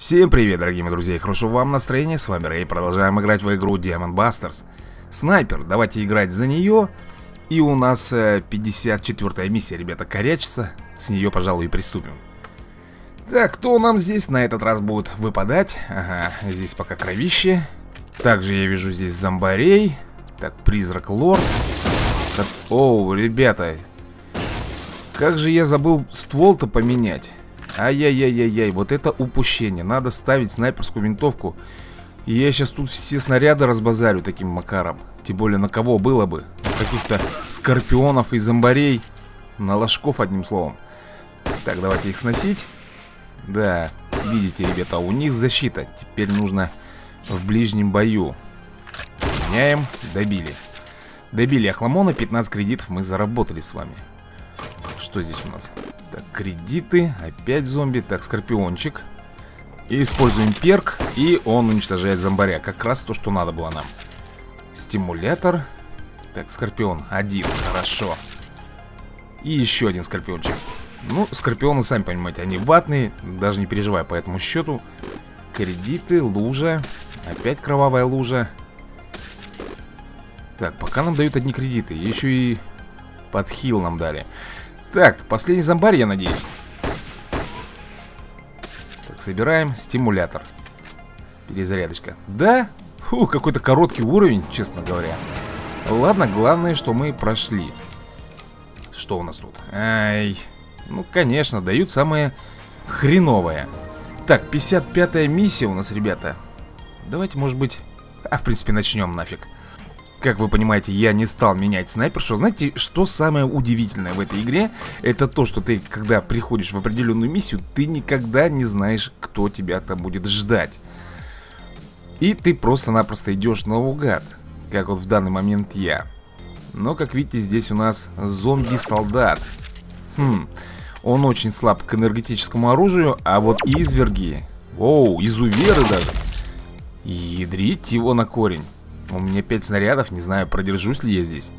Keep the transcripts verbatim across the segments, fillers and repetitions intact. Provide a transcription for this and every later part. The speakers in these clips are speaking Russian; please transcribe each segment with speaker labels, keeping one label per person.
Speaker 1: Всем привет, дорогие мои друзья, и хорошего вам настроения. С вами Рэй, продолжаем играть в игру Diamond Busters. Снайпер, давайте играть за нее. И у нас э, пятьдесят четвёртая миссия, ребята, корячится. С нее, пожалуй, и приступим. Так, кто нам здесь на этот раз будет выпадать? Ага, здесь пока кровище. Также я вижу здесь зомбарей. Так, призрак лорд. Так, оу, ребята, как же я забыл ствол-то поменять. Ай-яй-яй-яй-яй, вот это упущение. Надо ставить снайперскую винтовку. И я сейчас тут все снаряды разбазарю таким макаром. Тем более на кого было бы? Каких-то скорпионов и зомбарей. На ложков, одним словом. Так, давайте их сносить. Да, видите, ребята, у них защита. Теперь нужно в ближнем бою. Меняем, добили. Добили Охламона, пятнадцать кредитов мы заработали с вами. Что здесь у нас? Так, кредиты, опять зомби. Так, скорпиончик. И используем перк, и он уничтожает зомбаря. Как раз то, что надо было нам. Стимулятор. Так, скорпион, один, хорошо. И еще один скорпиончик. Ну, скорпионы, сами понимаете, они ватные. Даже не переживай по этому счету. Кредиты, лужа. Опять кровавая лужа. Так, пока нам дают одни кредиты. Еще и подхил нам дали. Так, последний зомбарь, я надеюсь. Так, собираем стимулятор. Перезарядочка. Да? Фу, какой-то короткий уровень, честно говоря. Ладно, главное, что мы прошли. Что у нас тут? Ай, ну, конечно, дают самое хреновое. Так, пятьдесят пятая миссия у нас, ребята. Давайте, может быть... А, в принципе, начнем нафиг. Как вы понимаете, я не стал менять снайпершу. Знаете, что самое удивительное в этой игре? Это то, что ты, когда приходишь в определенную миссию, ты никогда не знаешь, кто тебя там будет ждать. И ты просто-напросто идешь наугад, как вот в данный момент я. Но, как видите, здесь у нас зомби-солдат. Хм, он очень слаб к энергетическому оружию, а вот изверги... Оу, изуверы даже. Ядрить его на корень. У меня пять снарядов, не знаю, продержусь ли я здесь.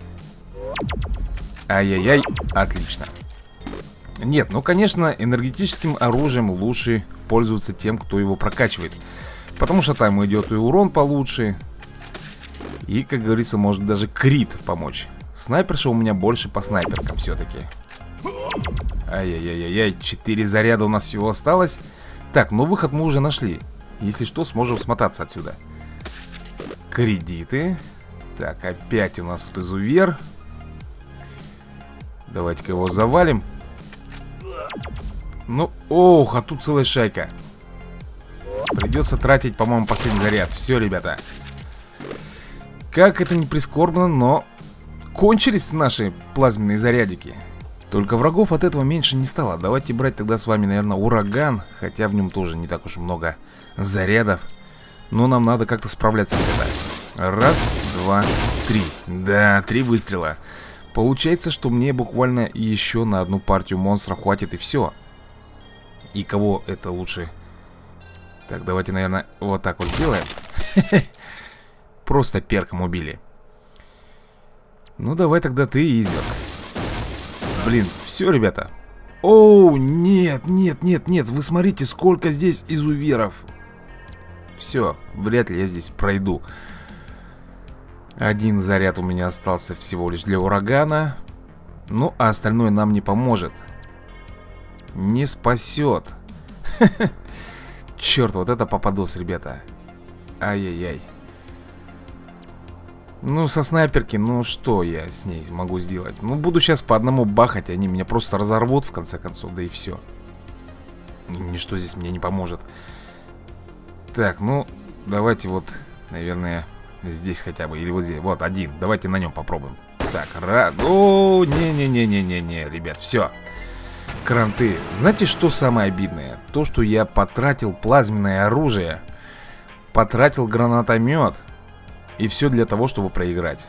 Speaker 1: Ай-яй-яй, отлично. Нет, ну, конечно, энергетическим оружием лучше пользоваться тем, кто его прокачивает. Потому что там идет и урон получше. И, как говорится, может даже крит помочь. Снайперша у меня больше по снайперкам все-таки. Ай-яй-яй-яй, четыре заряда у нас всего осталось. Так, ну выход мы уже нашли. Если что, сможем смотаться отсюда. Кредиты. Так, опять у нас тут изувер. Давайте-ка его завалим. Ну, ох, а тут целая шайка. Придется тратить, по-моему, последний заряд. Все, ребята. Как это не прискорбно, но кончились наши плазменные зарядики. Только врагов от этого меньше не стало. Давайте брать тогда с вами, наверное, ураган. Хотя в нем тоже не так уж много зарядов. Но нам надо как-то справляться, ребята. Раз, два, три. Да, три выстрела. Получается, что мне буквально еще на одну партию монстров хватит, и все. И кого это лучше? Так, давайте, наверное, вот так вот сделаем. Просто перком убили. Ну, давай тогда ты, изверг. Блин, все, ребята. Оу, нет, нет, нет, нет. Вы смотрите, сколько здесь изуверов. Все, вряд ли я здесь пройду. Один заряд у меня остался всего лишь для урагана. Ну, а остальное нам не поможет. Не спасет. Черт, вот это попадос, ребята. Ай-яй-яй. Ну, со снайперки, ну что я с ней могу сделать? Ну, буду сейчас по одному бахать, они меня просто разорвут, в конце концов, да и все. Ничто здесь мне не поможет. Так, ну, давайте вот, наверное, здесь хотя бы, или вот здесь, вот один, давайте на нем попробуем. Так, рад, о, не-не-не-не-не-не, ребят, все. Кранты, знаете, что самое обидное? То, что я потратил плазменное оружие, потратил гранатомет, и все для того, чтобы проиграть.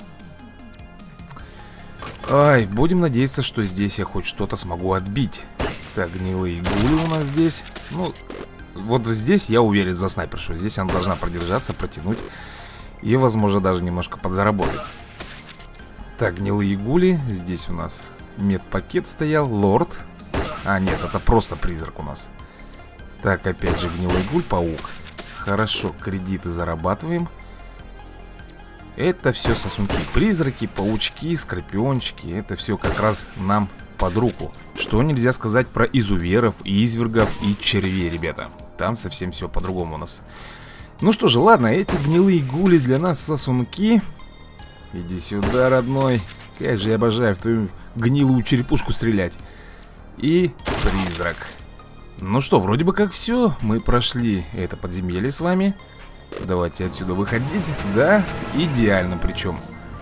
Speaker 1: Ай, будем надеяться, что здесь я хоть что-то смогу отбить. Так, гнилые гули у нас здесь. Ну, вот здесь я уверен за снайпершу. Здесь она должна продержаться, протянуть. И, возможно, даже немножко подзаработать. Так, гнилые гули. Здесь у нас медпакет стоял. Лорд. А, нет, это просто призрак у нас. Так, опять же гнилой гуль-паук. Хорошо, кредиты зарабатываем. Это все сосунки-призраки, паучки, скорпиончики. Это все как раз нам под руку. Что нельзя сказать про изуверов, извергов и червей, ребята. Там совсем все по-другому у нас. Ну что же, ладно, эти гнилые гули для нас сосунки. Иди сюда, родной. Как же я обожаю в твою гнилую черепушку стрелять. И призрак. Ну что, вроде бы как все. Мы прошли это подземелье с вами. Давайте отсюда выходить. Да, идеально причем.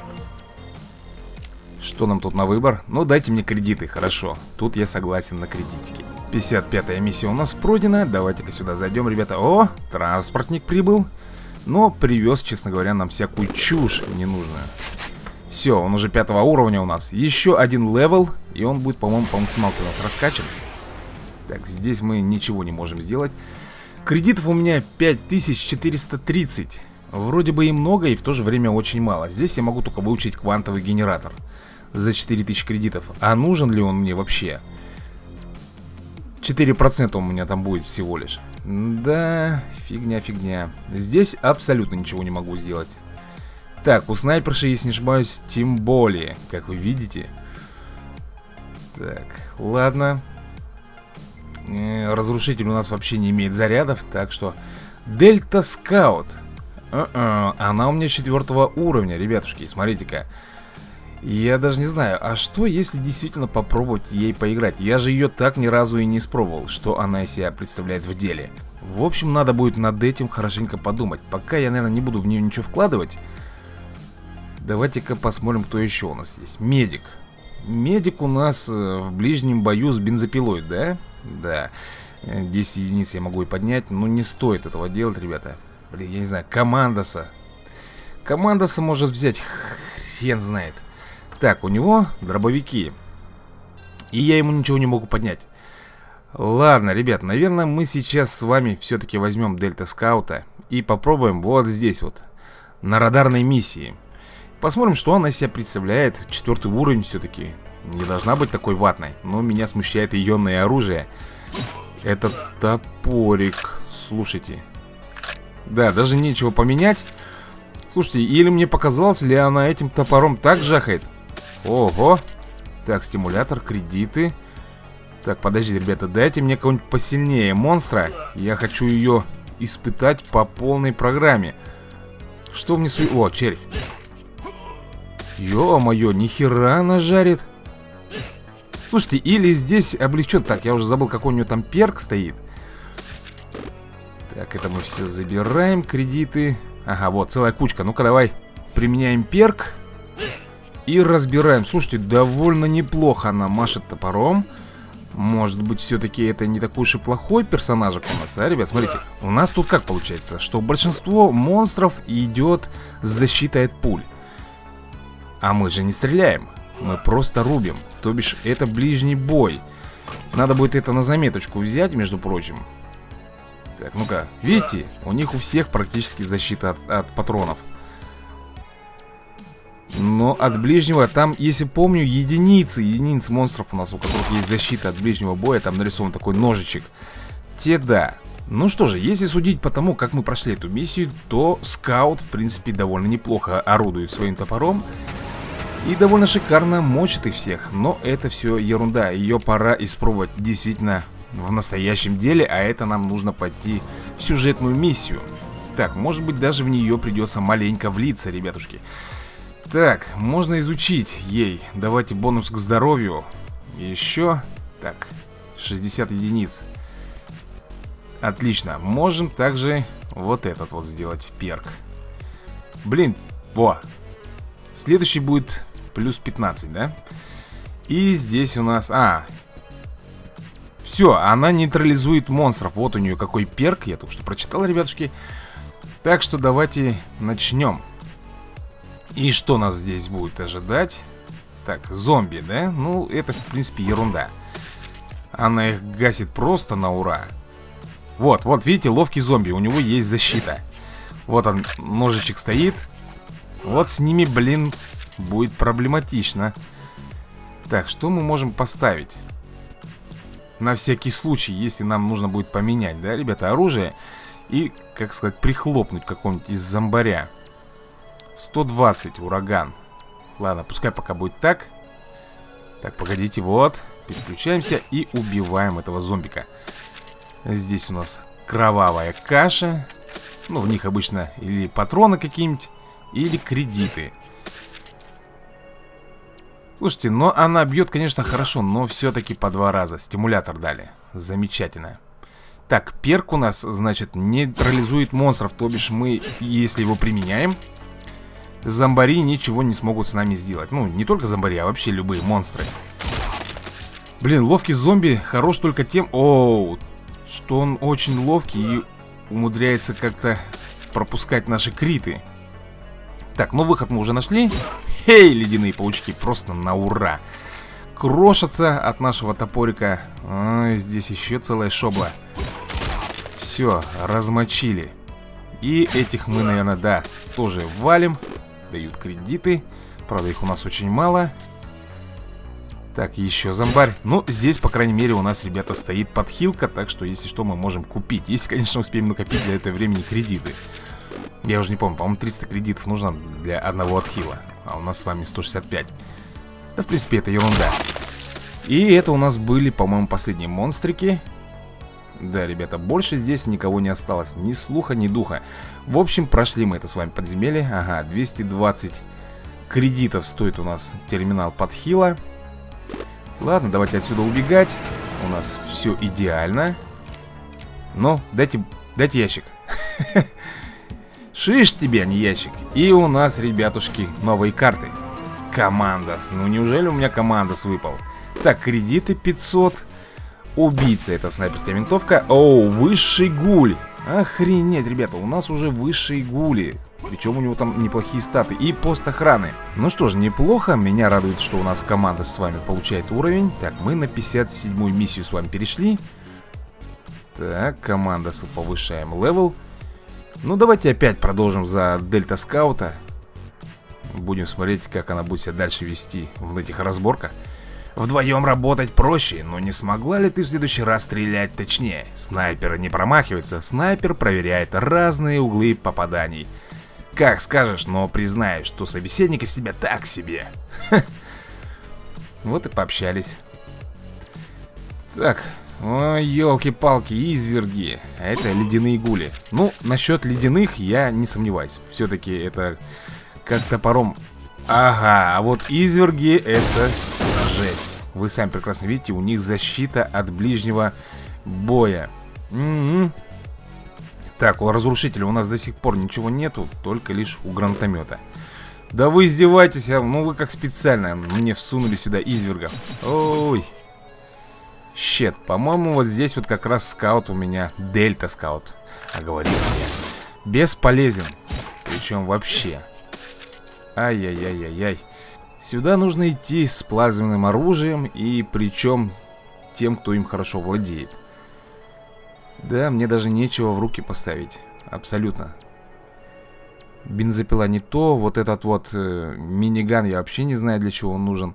Speaker 1: Что нам тут на выбор? Ну, дайте мне кредиты, хорошо. Тут я согласен на кредитики. пятьдесят пятая миссия у нас пройдена. Давайте-ка сюда зайдем, ребята. О, транспортник прибыл. Но привез, честно говоря, нам всякую чушь ненужную. Все, он уже пятого уровня у нас. Еще один левел, и он будет, по-моему, по максималке у нас раскачан. Так, здесь мы ничего не можем сделать. Кредитов у меня пять тысяч четыреста тридцать. Вроде бы и много, и в то же время очень мало. Здесь я могу только выучить квантовый генератор за четыре тысячи кредитов. А нужен ли он мне вообще? четыре процента у меня там будет всего лишь. Да, фигня-фигня. Здесь абсолютно ничего не могу сделать. Так, у снайперши, если не ошибаюсь, тем более, как вы видите. Так, ладно. э, Разрушитель у нас вообще не имеет зарядов. Так что Дельта Скаут. uh-uh. Она у меня четвертого уровня, ребятушки, смотрите-ка. Я даже не знаю, а что если действительно попробовать ей поиграть? Я же ее так ни разу и не испробовал, что она из себя представляет в деле. В общем, надо будет над этим хорошенько подумать. Пока я, наверное, не буду в нее ничего вкладывать. Давайте-ка посмотрим, кто еще у нас есть. Медик. Медик у нас в ближнем бою с бензопилой, да? Да. десять единиц я могу и поднять, но не стоит этого делать, ребята. Блин, я не знаю, Командоса. Командоса может взять, хрен знает. Так, у него дробовики. И я ему ничего не могу поднять. Ладно, ребят, наверное, мы сейчас с вами все-таки возьмем Дельта Скаута и попробуем вот здесь вот, на радарной миссии. Посмотрим, что она из себя представляет. Четвертый уровень все-таки. Не должна быть такой ватной. Но меня смущает ионное оружие. Это топорик. Слушайте. Да, даже нечего поменять. Слушайте, или мне показалось, ли она этим топором так жахает? Ого. Так, стимулятор, кредиты. Так, подождите, ребята, дайте мне кого-нибудь посильнее монстра. Я хочу ее испытать по полной программе. Что мне су... О, червь. Ё-моё, нихера она жарит. Слушайте, или здесь облегчен. Так, я уже забыл, какой у нее там перк стоит. Так, это мы все забираем, кредиты. Ага, вот, целая кучка. Ну-ка, давай применяем перк и разбираем. Слушайте, довольно неплохо она машет топором. Может быть, все-таки это не такой уж и плохой персонажик у нас, а, ребят? Смотрите, у нас тут как получается, что большинство монстров идет с защитой от пуль. А мы же не стреляем, мы просто рубим. То бишь, это ближний бой. Надо будет это на заметочку взять, между прочим. Так, ну-ка, видите, у них у всех практически защита от, от патронов. Но от ближнего, там, если помню, единицы, единицы монстров у нас, у которых есть защита от ближнего боя. Там нарисован такой ножичек. Те да. Ну что же, если судить по тому, как мы прошли эту миссию, то скаут, в принципе, довольно неплохо орудует своим топором. И довольно шикарно мочит их всех. Но это все ерунда. Ее пора испробовать действительно в настоящем деле. А это нам нужно пойти в сюжетную миссию. Так, может быть, даже в нее придется маленько влиться, ребятушки. Так, можно изучить ей. Давайте бонус к здоровью. Еще. Так, шестьдесят единиц. Отлично. Можем также вот этот вот сделать перк. Блин, во. Следующий будет плюс пятнадцать, да? И здесь у нас... А, все, она нейтрализует монстров. Вот у нее какой перк, я только что прочитал, ребятушки. Так что давайте начнем. И что нас здесь будет ожидать? Так, зомби, да? Ну, это, в принципе, ерунда. Она их гасит просто на ура. Вот, вот, видите, ловкий зомби. У него есть защита. Вот он, ножичек стоит. Вот с ними, блин, будет проблематично. Так, что мы можем поставить? На всякий случай, если нам нужно будет поменять, да, ребята, оружие. И, как сказать, прихлопнуть какого-нибудь из зомбаря. сто двадцать, ураган. Ладно, пускай пока будет так. Так, погодите, вот. Переключаемся и убиваем этого зомбика. Здесь у нас кровавая каша. Ну, в них обычно или патроны какие-нибудь, или кредиты. Слушайте, но она бьет, конечно, хорошо, но все-таки по два раза. Стимулятор дали. Замечательно. Так, перк у нас, значит, нейтрализует монстров. То бишь мы, если его применяем, зомбари ничего не смогут с нами сделать. Ну, не только зомбари, а вообще любые монстры. Блин, ловкий зомби хорош только тем... Оу, что он очень ловкий и умудряется как-то пропускать наши криты. Так, ну выход мы уже нашли. Хей, ледяные паучки, просто на ура. Крошатся от нашего топорика. А, здесь еще целая шобла. Все, размочили. И этих мы, наверное, да, тоже валим. Дают кредиты. Правда, их у нас очень мало. Так, еще зомбарь. Ну, здесь, по крайней мере, у нас, ребята, стоит подхилка. Так что, если что, мы можем купить. Если, конечно, успеем накопить для этого времени кредиты. Я уже не помню, по-моему, триста кредитов нужно для одного отхила. А у нас с вами сто шестьдесят пять. Да, в принципе, это ерунда. И это у нас были, по-моему, последние монстрики. Да, ребята, больше здесь никого не осталось. Ни слуха, ни духа. В общем, прошли мы это с вами подземелье. Ага, двести двадцать кредитов стоит у нас терминал подхила. Ладно, давайте отсюда убегать. У нас все идеально. Ну, дайте, дайте ящик. Шиш тебе, а не ящик. И у нас, ребятушки, новые карты. Командос. Ну, неужели у меня командос выпал? Так, кредиты пятьсот. Убийца, это снайперская винтовка. Оу, высший гуль. Охренеть, ребята, у нас уже высшие гули. Причем у него там неплохие статы. И пост охраны. Ну что ж, неплохо. Меня радует, что у нас команда с вами получает уровень. Так, мы на пятьдесят седьмую миссию с вами перешли. Так, команда повышаем левел. Ну, давайте опять продолжим за Дельта Скаута. Будем смотреть, как она будет себя дальше вести в этих разборках. Вдвоем работать проще, но не смогла ли ты в следующий раз стрелять точнее? Снайпер не промахивается, снайпер проверяет разные углы попаданий. Как скажешь, но признай, что собеседник из тебя так себе. Вот и пообщались. Так, ой, елки-палки, изверги. А это ледяные гули. Ну, насчет ледяных я не сомневаюсь. Все-таки это как топором. Ага, а вот изверги это жесть. Вы сами прекрасно видите, у них защита от ближнего боя. М-м-м. Так, у разрушителя у нас до сих пор ничего нету, только лишь у гранатомета. Да вы издеваетесь, а? Ну вы как специально мне всунули сюда извергов. Ой. Щет, по-моему, вот здесь вот как раз скаут у меня. Дельта скаут. Оговорился я. Бесполезен. Причем вообще. Ай-яй-яй-яй-яй. Сюда нужно идти с плазменным оружием. И причем тем, кто им хорошо владеет. Да, мне даже нечего в руки поставить. Абсолютно. Бензопила не то. Вот этот вот э, миниган, я вообще не знаю, для чего он нужен.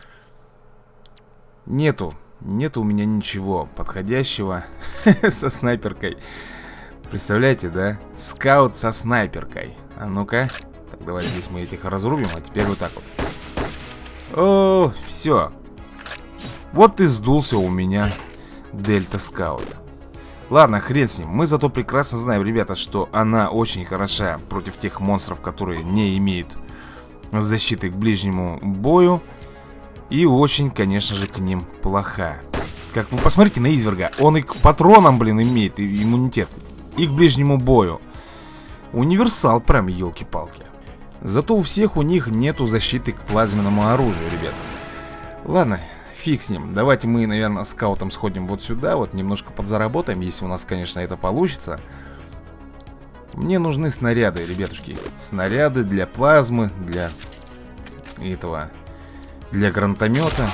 Speaker 1: Нету. Нету у меня ничего подходящего со снайперкой. Представляете, да? Скаут со снайперкой. А ну-ка. Так, давай здесь мы этих разрубим. А теперь вот так вот. О, все. Вот и сдулся у меня Дельта Скаут. Ладно, хрен с ним. Мы зато прекрасно знаем, ребята, что она очень хороша против тех монстров, которые не имеют защиты к ближнему бою. И очень, конечно же, к ним плоха. Как вы посмотрите на изверга. Он и к патронам, блин, имеет иммунитет. И к ближнему бою. Универсал, прям, елки-палки. Зато у всех у них нету защиты к плазменному оружию, ребят. Ладно, фиг с ним. Давайте мы, наверное, скаутом сходим вот сюда. Вот немножко подзаработаем, если у нас, конечно, это получится. Мне нужны снаряды, ребятушки. Снаряды для плазмы, для этого... Для гранатомета.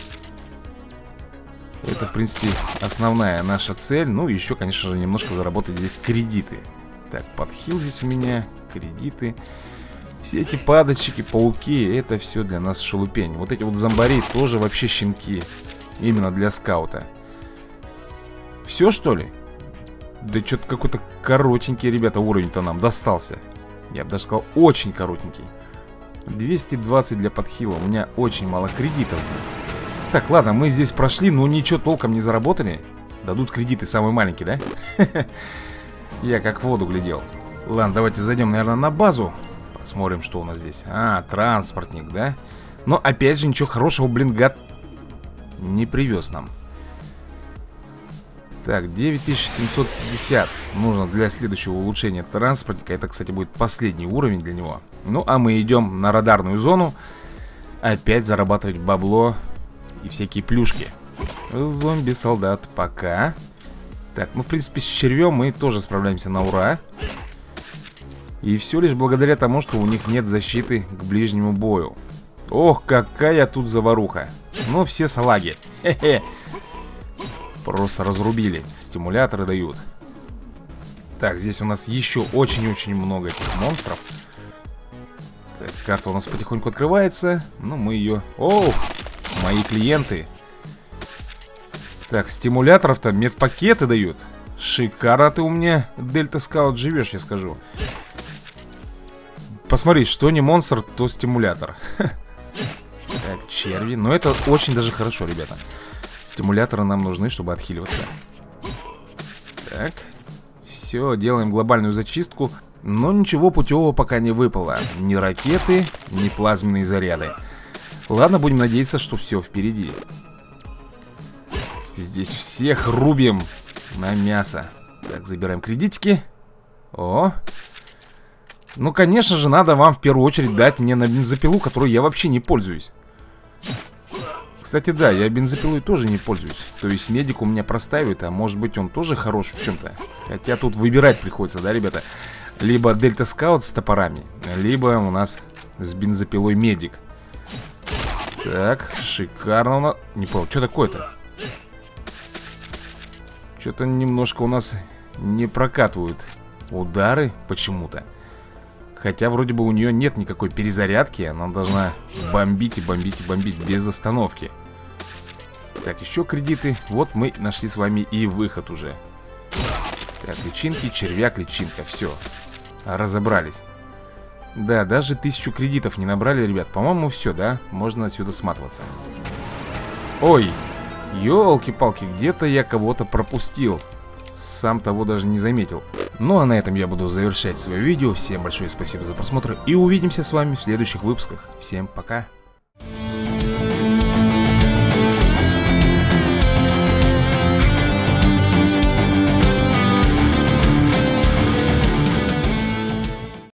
Speaker 1: Это, в принципе, основная наша цель. Ну, еще, конечно же, немножко заработать здесь кредиты. Так, подхил здесь у меня. Кредиты. Все эти падальщики, пауки, это все для нас шелупень. Вот эти вот зомбари тоже вообще щенки. Именно для скаута. Все, что ли? Да что-то какой-то коротенький, ребята, уровень-то нам достался. Я бы даже сказал, очень коротенький. двести двадцать для подхила. У меня очень мало кредитов. Так, ладно, мы здесь прошли, но ничего толком не заработали. Дадут кредиты самые маленькие, да? Я как в воду глядел. Ладно, давайте зайдем, наверное, на базу. Посмотрим, что у нас здесь. А, транспортник, да? Но опять же, ничего хорошего, блин, гад не привез нам. Так, девять тысяч семьсот пятьдесят нужно для следующего улучшения транспортника. Это, кстати, будет последний уровень для него. Ну, а мы идем на радарную зону. Опять зарабатывать бабло и всякие плюшки. Зомби-солдат пока. Так, ну, в принципе, с червем мы тоже справляемся на ура. И все лишь благодаря тому, что у них нет защиты к ближнему бою. Ох, какая тут заваруха. Ну, все салаги. Хе-хе. Просто разрубили. Стимуляторы дают. Так, здесь у нас еще очень-очень много этих монстров. Так, карта у нас потихоньку открывается. Ну, мы ее... Оу, мои клиенты. Так, стимуляторов-то медпакеты дают. Шикарно ты у меня, Дельта Скаут, живешь, я скажу. Посмотри, что не монстр, то стимулятор. Так, черви. Но это очень даже хорошо, ребята. Стимуляторы нам нужны, чтобы отхиливаться. Так. Все, делаем глобальную зачистку. Но ничего путевого пока не выпало. Ни ракеты, ни плазменные заряды. Ладно, будем надеяться, что все впереди. Здесь всех рубим на мясо. Так, забираем кредитики. О. Ну, конечно же, надо вам в первую очередь дать мне на бензопилу, которую я вообще не пользуюсь. Кстати, да, я бензопилой тоже не пользуюсь. То есть медик у меня простаивает, а может быть он тоже хорош в чем-то. Хотя тут выбирать приходится, да, ребята? Либо Дельта Скаут с топорами, либо у нас с бензопилой медик. Так, шикарно у нас... Не понял, что такое-то? Что-то немножко у нас не прокатывают удары почему-то. Хотя вроде бы у нее нет никакой перезарядки. Она должна бомбить и бомбить и бомбить без остановки. Так, еще кредиты. Вот мы нашли с вами и выход уже. Так, личинки, червяк, личинка. Все, разобрались. Да, даже тысячу кредитов не набрали, ребят. По-моему, все, да? Можно отсюда сматываться. Ой, елки-палки, где-то я кого-то пропустил. Сам того даже не заметил. Ну а на этом я буду завершать свое видео. Всем большое спасибо за просмотр. И увидимся с вами в следующих выпусках. Всем пока.